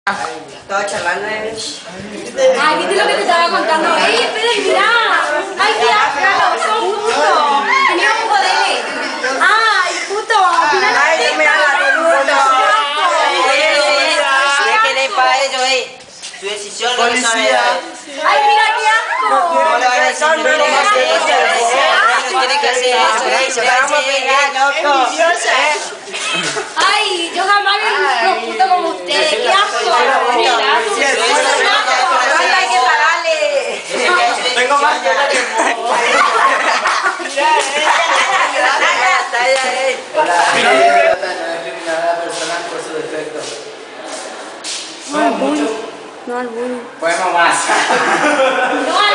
Estaba charlando. Ay, ¿viste lo que te estaba contando? ¡Ey, espera, mirá! ¡Ay, qué asco! ¡Son puto! ¡Tenía un poder! ¡Ay, puto! Ay, no me hagas puto. Déjenle para ellos, su decisión no lo sabe. ¡Ay, mira qué asco! No le van a decir que no hace eso. No tiene que hacer eso, se va a pegar, loco. ¡Ay, yo jamás vi unos putos como ustedes! ¡Qué asco! Hay que pagarle. Tengo más que la por su defecto. No al bullying. No al bullying. Podemos más. No al